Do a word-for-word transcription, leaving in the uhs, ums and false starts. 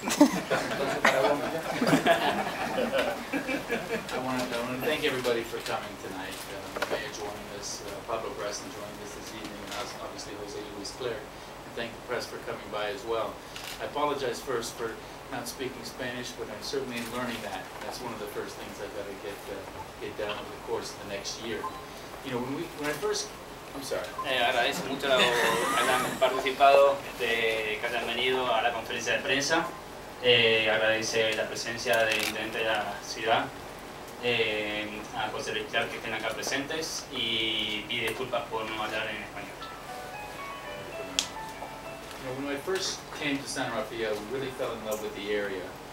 I want to thank everybody for coming tonight. Uh, the mayor joining us, uh, Pablo Preston joining us this evening, and obviously Jose Luis Clerc. And thank the press for coming by as well. I apologize first for not speaking Spanish, but I'm certainly learning that. That's one of the first things I've got to get uh, get down over the course of the next year. You know, when we when I first, I'm sorry. Eh, agradezco mucho que hayan participado, de, que hayan venido a la conferencia de prensa. Eh, agradece la presencia del intendente de la ciudad, eh, a José Luis Clerc, que estén acá presentes, y pide disculpas por no hablar en español. You know, when I first came to San Rafael, we really fell in love with the area.